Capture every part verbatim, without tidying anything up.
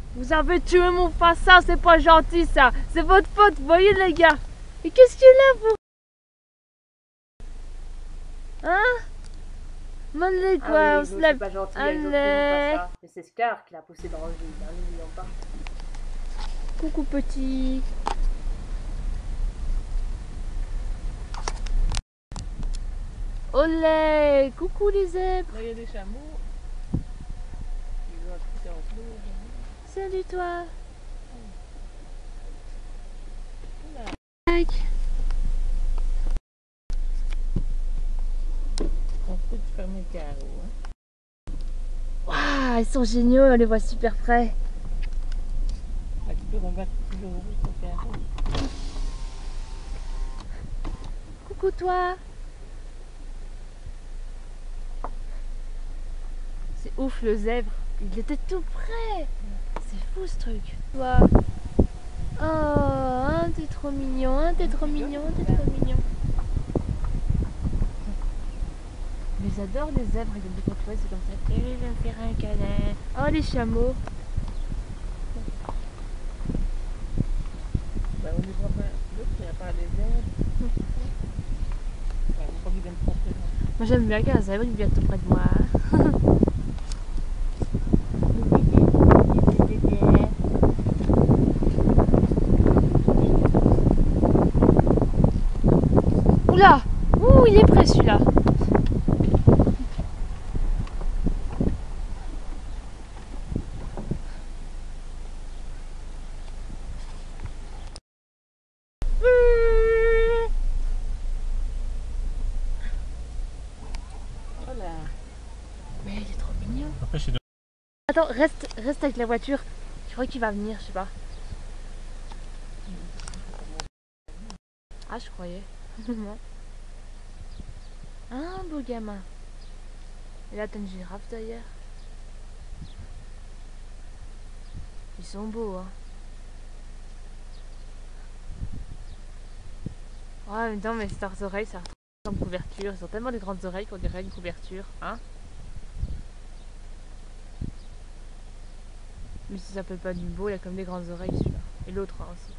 Vous avez tué mon face, c'est pas gentil ça. C'est votre faute, voyez les gars. Et qu'est-ce qu'il a vous? Hein? Manley quoi, ah oui, on se c'est lève. pas gentil, Allez. ils ont pris mon face. Mais c'est Scar qui l'a poussé dans le vide, hein, n'oublions pas. Coucou petit. Olé, coucou les zèbres. Là il y a des chameaux. Ils ont un petit en flot. Salut toi. Voilà. Like. On peut te fermer le carreau. Hein. Waouh, ils sont géniaux, on les voit super près. Bah, tu peux remettre toujours rouge ton carreau. Coucou toi. C'est ouf le zèbre, il était tout près. C'est fou ce truc. Toi. Oh, hein, t'es trop mignon, hein, t'es trop mignon, t'es trop mignon. Mais j'adore les zèbres, ils aiment bien quand c'est comme ça. Et je vais me faire un câlin. Oh les chameaux. Bah, on ne voit pas. L'autre, il n'y a pas les zèbres. Bah, faut pas qu'ils viennent trop près. Moi j'aime bien qu'un zèbre il vienne tout près de moi. Oula! Ouh, il est près celui-là. Voilà. Mais il est trop mignon. Attends, reste, reste avec la voiture. Je crois qu'il va venir, je sais pas. Ah, je croyais. Non. Un beau gamin. Et là, t'as une girafe d'ailleurs. Ils sont beaux, hein. Ouais, mais non, mais leurs oreilles, ça ressemble à une couverture. Ils ont tellement de grandes oreilles qu'on dirait une couverture, hein. Mais si ça s'appelle pas du beau, il a comme des grandes oreilles celui-là. Et l'autre hein, aussi.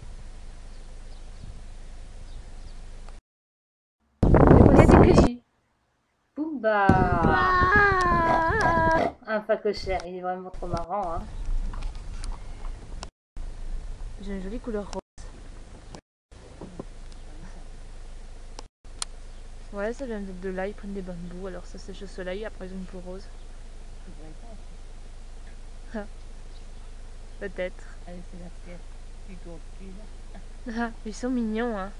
Pumba. Ah, Un phacochère, il est vraiment trop marrant. Hein. j'ai une jolie couleur rose. Ouais, ça vient de là, ils prennent des bambous, alors ça sèche au soleil, après ils ont une peau rose. Peut-être. Allez, c'est la fièvre. Tu continues là. Ah, ils sont mignons, hein.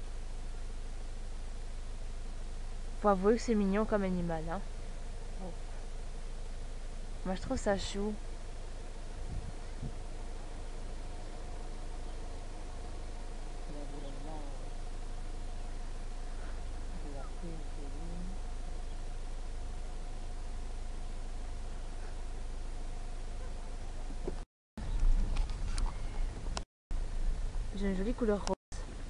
Faut avouer que c'est mignon comme animal, hein. Oh. Moi je trouve ça chou. J'ai une jolie couleur rose.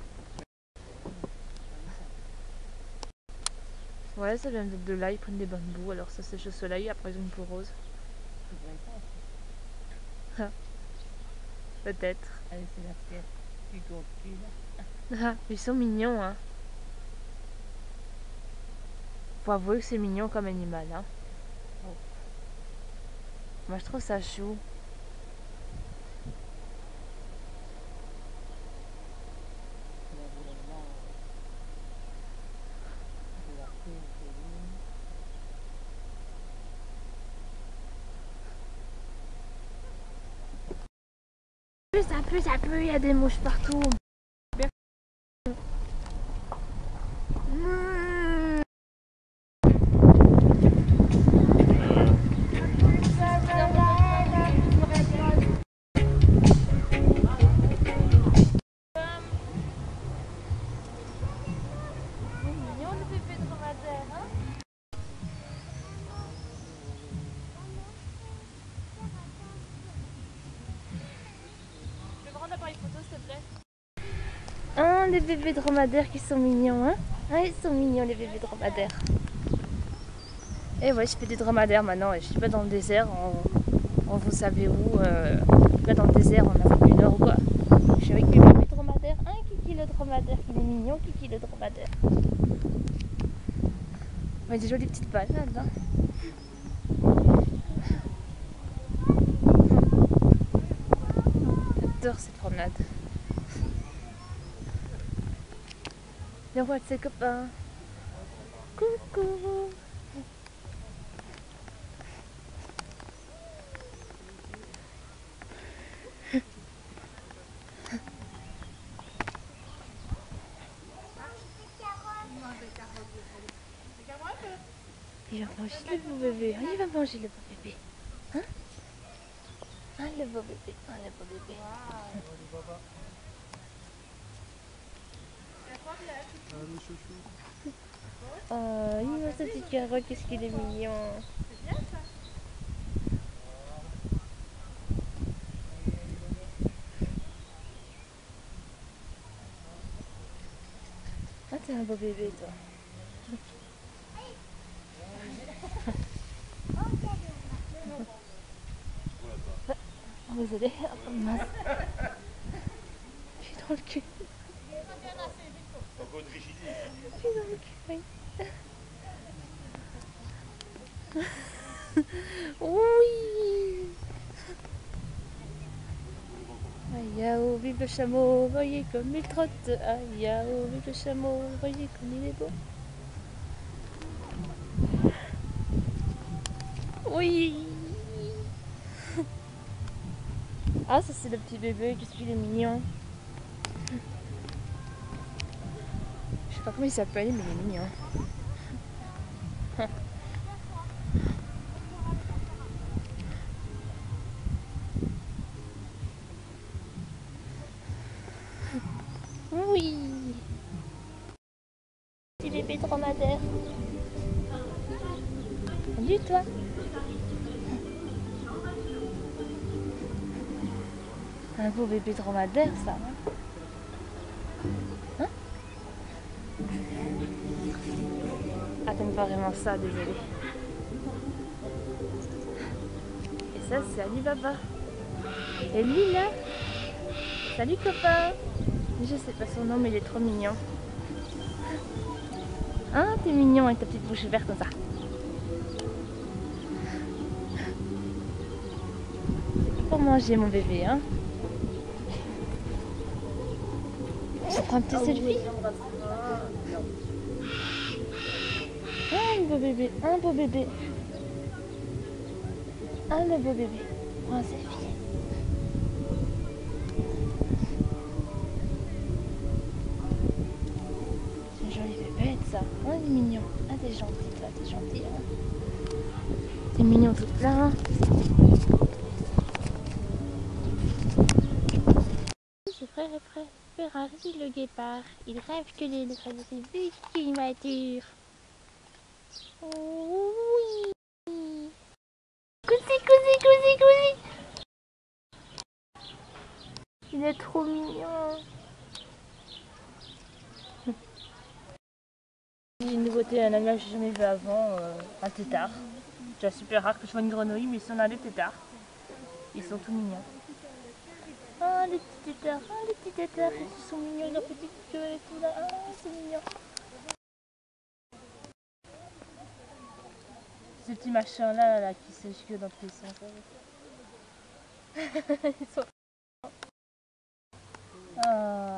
Ouais, ça vient de là, ils prennent des bambous, alors ça sèche au soleil, après ils ont une peau rose. Peut-être. Allez, c'est la fièvre. Tu continues là. Ah, ils sont mignons, hein. Faut avouer que c'est mignon comme animal, hein. Oh. Moi je trouve ça chou. Ça pue, ça pue, il y a des mouches partout. Hein, les bébés dromadaires qui sont mignons, hein. Ah, ils sont mignons les bébés dromadaires. Et ouais, je fais des dromadaires maintenant et je suis pas dans le désert en, Oh, vous savez où euh, là dans le désert, en Afrique du Nord ou quoi. Je suis avec mes bébés dromadaires. Un Kiki le dromadaire, il est mignon, Kiki le dromadaire. Ouais, des jolies petites balades. Hein. J'adore cette promenade. Viens voir ses copains. Coucou. Il va manger le beau bébé. Il va manger le beau bébé. Hein? Ah, le beau bébé. Ah, le beau bébé. Oh, il voit sa petite carotte, qu'est-ce qu'il est mignon. Ah, t'es un beau bébé, toi. Oh, désolé. Oh, mince. Je suis dans le cul. Je suis dans le cul, oui. Oui. Aïe, yao, vive le chameau, voyez comme il trotte. Aïe, yao, vive le chameau, voyez comme il est beau. Oui. Ah, ça c'est le petit bébé, qu'est-ce qu'il est mignon. Je sais pas comment il s'appelle, mais il est mignon. Oui. Petit bébé dromadaire. Salut toi. Un beau bébé dromadaire ça. Hein? Ah, t'aimes pas vraiment ça, désolé. Et ça c'est Alibaba. Et lui là. Salut copain. Je sais pas son nom mais il est trop mignon. Hein, t'es mignon avec ta petite bouche verte comme ça. C'est pour manger mon bébé, hein. On prend un petit selfie. Un beau bébé, un beau bébé. Un le beau bébé. Prends un selfie. C'est une jolie bébête ça. Oh, il est mignon. Ah, t'es gentil toi, t'es gentil. Hein. T'es mignon tout plein. C'est frère et frère. Ferrari le guépard. Il rêve que les vite qu'il mature. Oh, oui. Cousi, cousi, cousi, cousi. Il est trop mignon. Une nouveauté, un animal que j'ai jamais vu avant, euh, un tétard. C'est déjà super rare que je vois une grenouille, mais si on a des tétards, ils sont tout mignons. Oh les petits tétards, oh les petits tétards, ils sont mignons, leurs petites queues et tout là, oh c'est mignon. Ces petits machins là, là qui s'échouent dans tous les sens. Ils sont... Oh.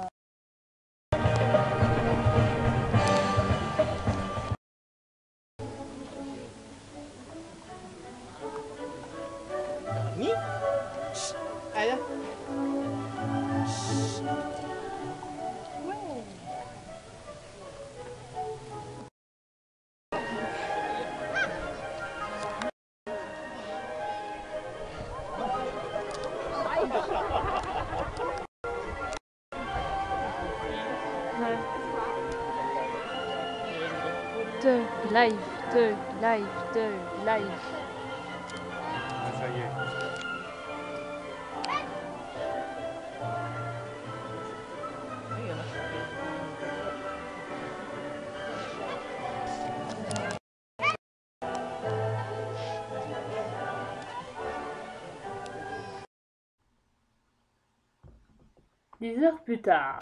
Ni? Allez. Thug life, thug life, thug life. Ah, ça y est. Dix heures plus tard.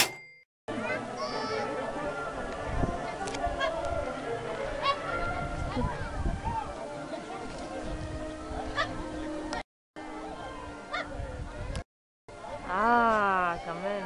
Ah, quand même.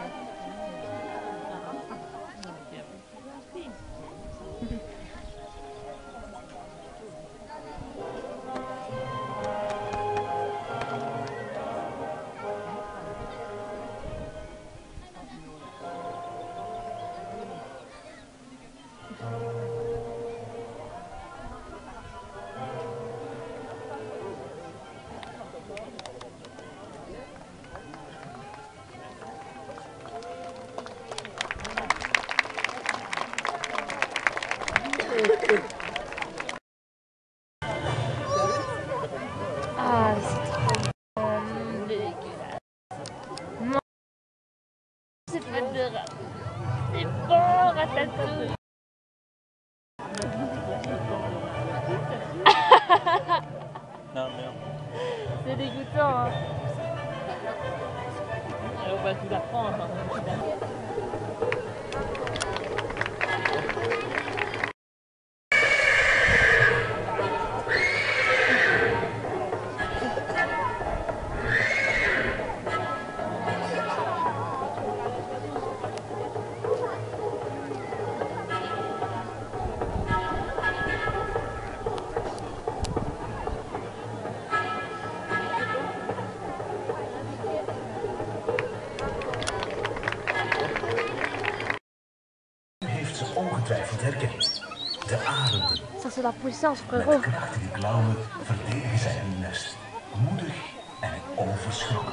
Ah, c'est trop dégueulasse. Non, c'est fait de rap. C'est bon, ratatouille. Non, merde. C'est dégoûtant, hein. Et on va tout la prendre. Ongetwijfeld herkend. De arenden. Ça, c'est la puissance, Met frérot. krachtige klauwen verdedigen zij hun nest. Moedig en onverschrokken.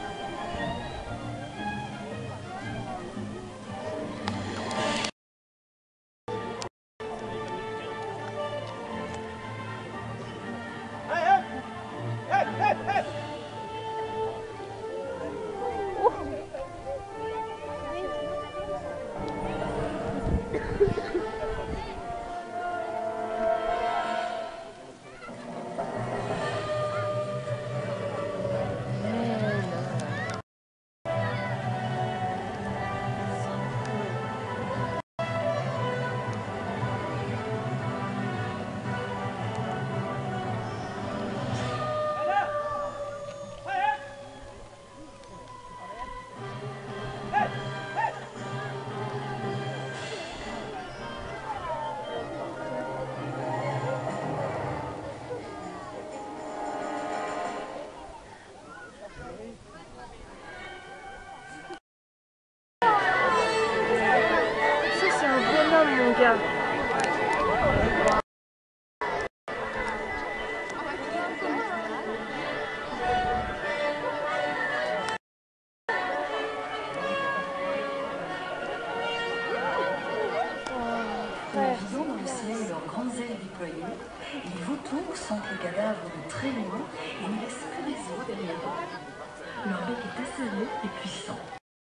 Mon gars. Naviguant dans le ciel, leurs grandes ailes déployées, les vautours sentent les cadavres de très loin et ne laissent que des os derrière eux. Leur bec est acéré et puissant.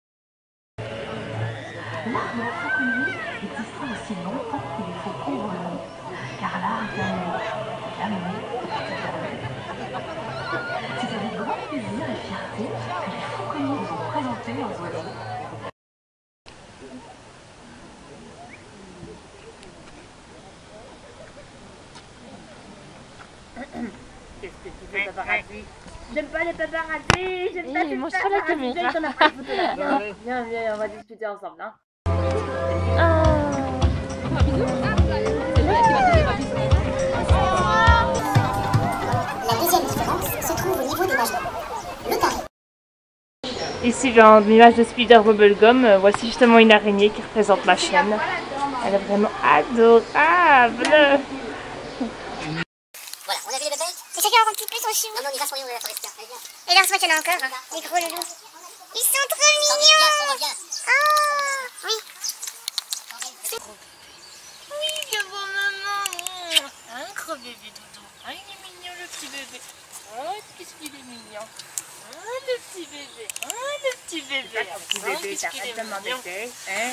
L'arbre fauconnier existera aussi longtemps que les faucons volants, car l'arbre jamais, jamais, jamais. C'est avec grand plaisir et fierté que les fauconniers vous ont présenté leurs oiseaux. Qu'est-ce que tu fais, paparazzi? J'aime pas les paparazzi. J'aime pas Hey, les mange pas la paparazzi. caméra. T'en as pris une photo là. Viens, viens, viens, on va discuter ensemble. Hein. La deuxième différence se trouve au niveau des nages d'eau. Le tarif. Ici, dans l'image de Spider Bubblegum, euh, voici justement une araignée qui représente ma chaîne. Elle est vraiment adorable. Voilà, on a vu les bébés. Et chacun rentre plus son chou. Non, non, on y va, soyons de la forestière. Et là, on se voit qu'il y en a encore, les gros loulous. Ils sont trop mignons. Viens, on revient. Ah, oui. Oui, que bon maman. Un gros bébé doudou. Ah, il est mignon le petit bébé. Oh, qu'est-ce qu'il est mignon. Ah, le petit bébé. Ah, le petit bébé. Petit bébé, t'arrêtes de m'embêter. Hein?